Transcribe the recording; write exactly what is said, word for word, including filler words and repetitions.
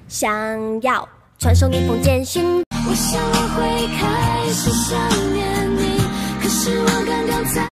想要传送一封简讯。 我想我会开始想念你，可是我刚刚才。